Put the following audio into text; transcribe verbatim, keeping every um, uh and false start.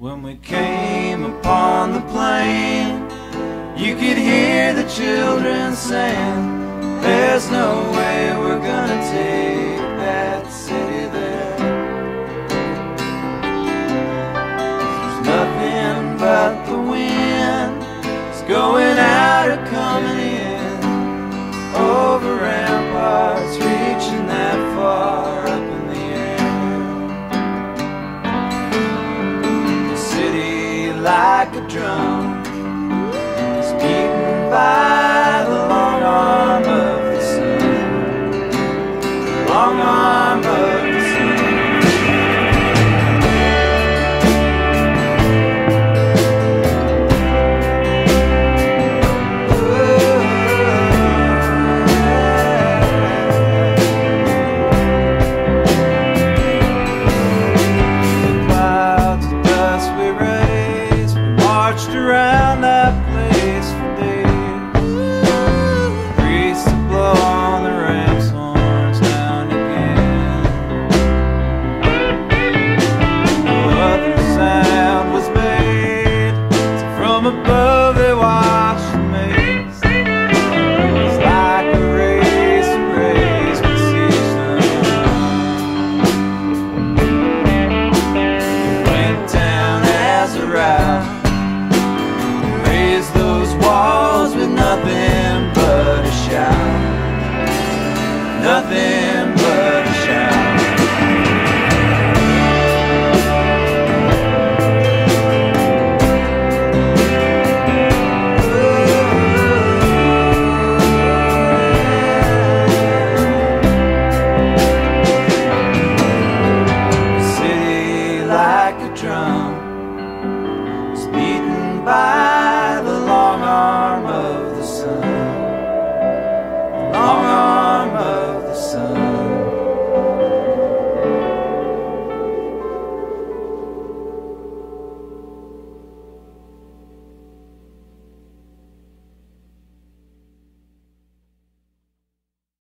When we came upon the plain, you could hear the children saying, there's no way we're gonna take that city there. There's nothing but the wind, it's going out or coming in, over ramparts reaching that far up in the air. The city, like a drum, is beaten by the long arm of the sun, long arm of the sun. Around that place for days, priests to blow on the ram's horns now and again. No other sound was made, so from above they watched the maze. It was like a race, a race besieged them. It went down as a rout, those walls with nothing but a shout, nothing but a shout. The city, like a drum, is beaten by